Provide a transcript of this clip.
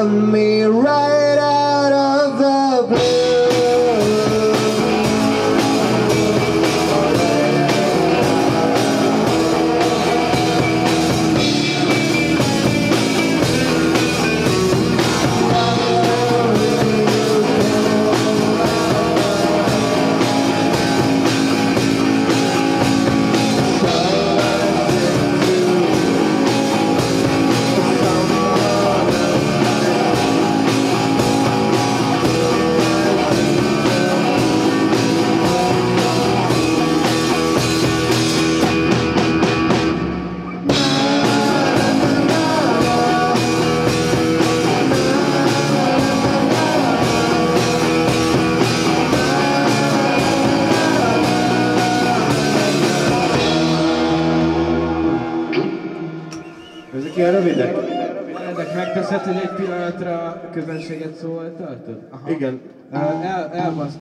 found me right out of the blue. Ezek ilyen rövidek? Ezek megteszed, hogy egy pillanatra közönséget szóval tartod? Aha. Igen. Elbasz.